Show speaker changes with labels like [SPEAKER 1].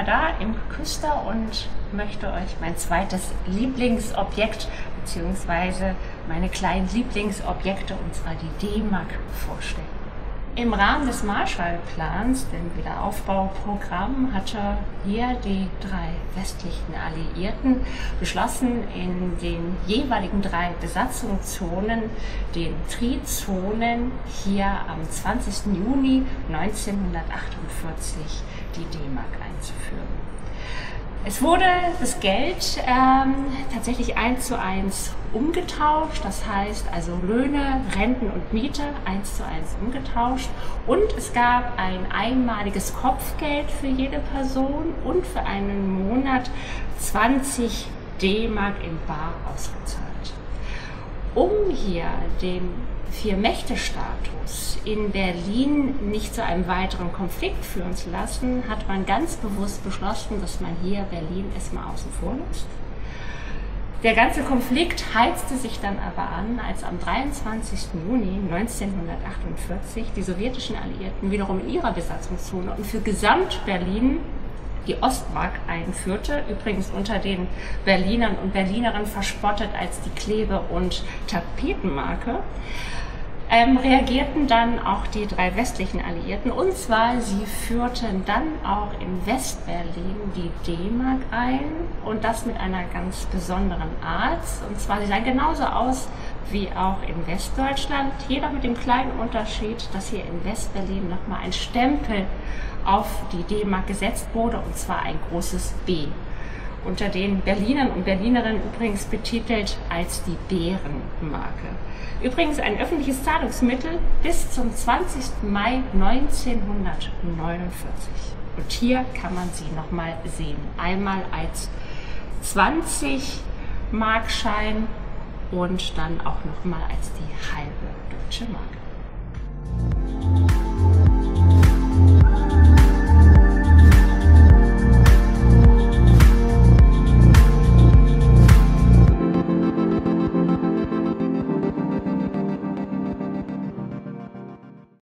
[SPEAKER 1] da im Küster und möchte euch mein zweites Lieblingsobjekt bzw. meine kleinen Lieblingsobjekte, und zwar die D-Mark, vorstellen. Im Rahmen des Marshallplans, dem Wiederaufbauprogramm, hatte hier die drei westlichen Alliierten beschlossen, in den jeweiligen drei Besatzungszonen, den Trizonen, hier am 20. Juni 1948 die D-Mark einzuführen. Es wurde das Geld tatsächlich 1:1 umgetauscht, das heißt also Löhne, Renten und Miete 1:1 umgetauscht, und es gab ein einmaliges Kopfgeld für jede Person und für einen Monat 20 D-Mark in bar ausgezahlt. Um hier den Vier-Mächte-Status in Berlin nicht zu einem weiteren Konflikt führen zu lassen, hat man ganz bewusst beschlossen, dass man hier Berlin erstmal außen vor lässt. Der ganze Konflikt heizte sich dann aber an, als am 23. Juni 1948 die sowjetischen Alliierten wiederum in ihrer Besatzungszone und für Gesamt-Berlin die Ostmark einführte, übrigens unter den Berlinern und Berlinerinnen verspottet als die Klebe- und Tapetenmarke. Reagierten dann auch die drei westlichen Alliierten, und zwar sie führten dann auch in Westberlin die D-Mark ein, und das mit einer ganz besonderen Art. Und zwar, sie sahen genauso aus wie auch in Westdeutschland, jeder mit dem kleinen Unterschied, dass hier in Westberlin nochmal ein Stempel auf die D-Mark gesetzt wurde, und zwar ein großes B. Unter den Berlinern und Berlinerinnen übrigens betitelt als die Bärenmarke. Übrigens ein öffentliches Zahlungsmittel bis zum 20. Mai 1949. Und hier kann man sie nochmal sehen. Einmal als 20-Markschein und dann auch nochmal als die halbe deutsche Mark.